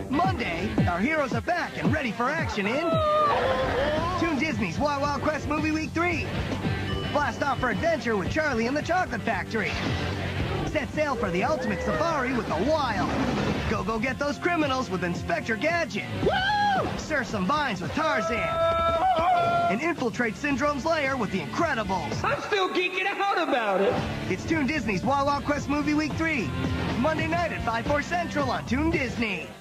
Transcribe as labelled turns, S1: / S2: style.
S1: Monday, our heroes are back and ready for action in Toon Disney's Wild Wild Quest Movie Week 3. Blast off for adventure with Charlie and the Chocolate Factory. Set sail for the ultimate safari with the Wild. Go get those criminals with Inspector Gadget.
S2: Woo!
S1: Surf some vines with Tarzan. And infiltrate Syndrome's lair with the Incredibles.
S2: I'm still geeking out about it.
S1: It's Toon Disney's Wild Wild Quest Movie Week 3. Monday night at 5/4 Central on Toon Disney.